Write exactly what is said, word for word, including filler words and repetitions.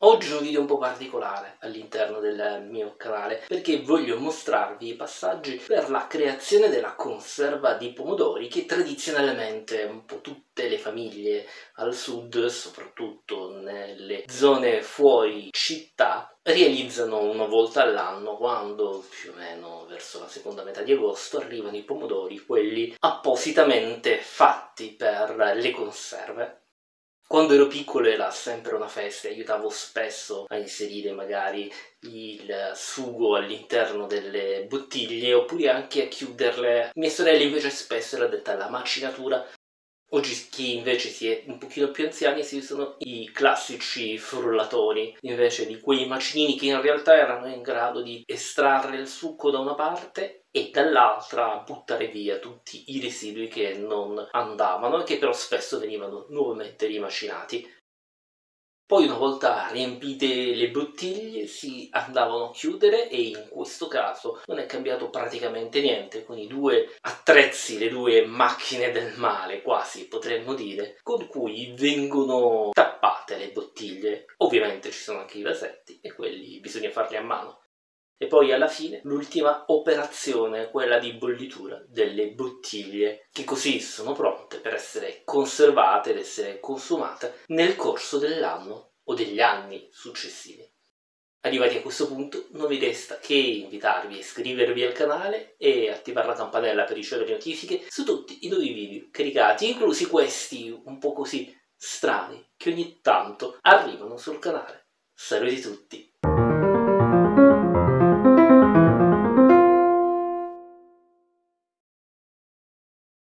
Oggi è un video un po' particolare all'interno del mio canale perché voglio mostrarvi i passaggi per la creazione della conserva di pomodori che tradizionalmente un po' tutte le famiglie al sud, soprattutto nelle zone fuori città, realizzano una volta all'anno quando più o meno verso la seconda metà di agosto arrivano i pomodori, quelli appositamente fatti per le conserve. Quando ero piccolo era sempre una festa e aiutavo spesso a inserire magari il sugo all'interno delle bottiglie oppure anche a chiuderle. Mia sorella invece spesso era detta la macinatura. Oggi chi invece si è un pochino più anziani si usano i classici frullatori invece di quei macinini che in realtà erano in grado di estrarre il succo da una parte e dall'altra buttare via tutti i residui che non andavano e che però spesso venivano nuovamente rimacinati. Poi una volta riempite le bottiglie si andavano a chiudere e in questo caso non è cambiato praticamente niente, con i due attrezzi, le due macchine del male quasi potremmo dire, con cui vengono tappate le bottiglie. Ovviamente ci sono anche i vasetti e quelli bisogna farli a mano. E poi alla fine l'ultima operazione, quella di bollitura delle bottiglie, che così sono pronte per essere conservate ed essere consumate nel corso dell'anno o degli anni successivi. Arrivati a questo punto non vi resta che invitarvi a iscrivervi al canale e attivare la campanella per ricevere notifiche su tutti i nuovi video caricati, inclusi questi un po' così strani che ogni tanto arrivano sul canale. Saluti tutti!